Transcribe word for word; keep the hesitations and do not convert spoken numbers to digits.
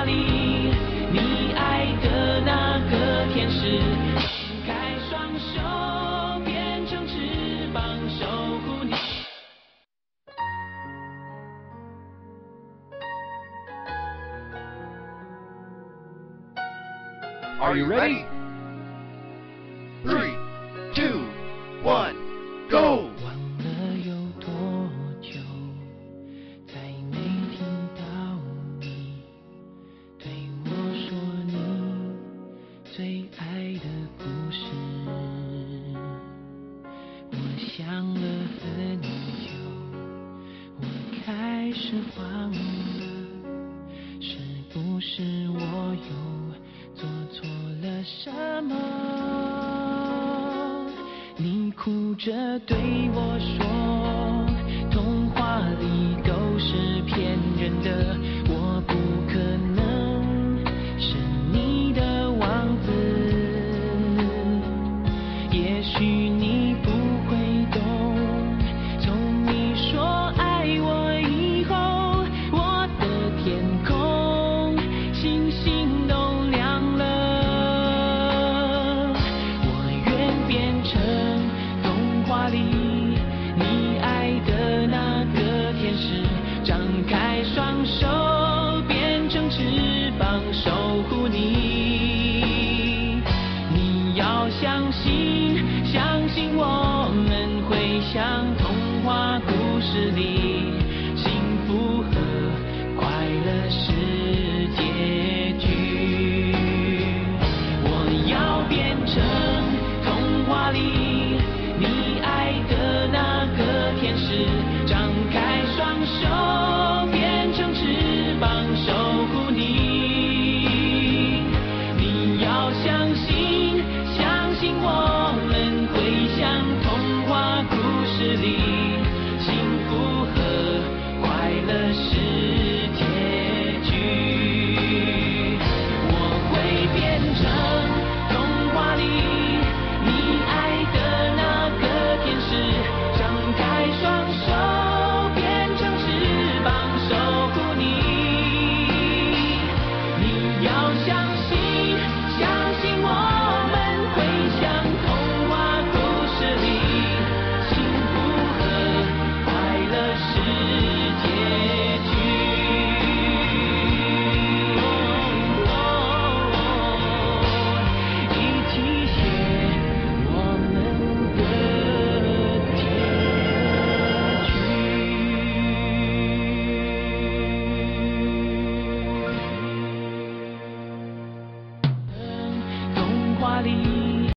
画里你爱的那个天使，张开双手变成翅膀守护你。 Are you ready? Three, two, one, go! 忘了有多久，再没听到你对我说你最爱的故事。我想了很久，我开始慌了，是不是我又做错了什么？你哭着对我说，童话里都是骗人的，我不可能是你的王子。也许你不会懂，从你说爱我以后，我的天空星星都亮了。我愿变成童话里你爱的那个天使，张开双手变成翅膀守护你。你要相信，相信我们会像童话故事里